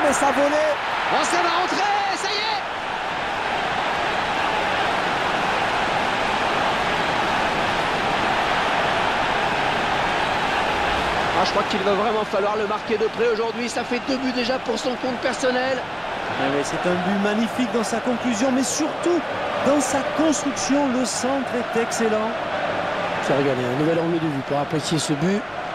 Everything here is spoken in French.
fait sa volée. Oh, ça va rentrer, ça y est. Ah, je crois qu'il va vraiment falloir le marquer de près aujourd'hui. Ça fait 2 buts déjà pour son compte personnel. C'est un but magnifique dans sa conclusion, mais surtout dans sa construction. Le centre est excellent. C'est regardé, un nouvel angle de vue pour apprécier ce but.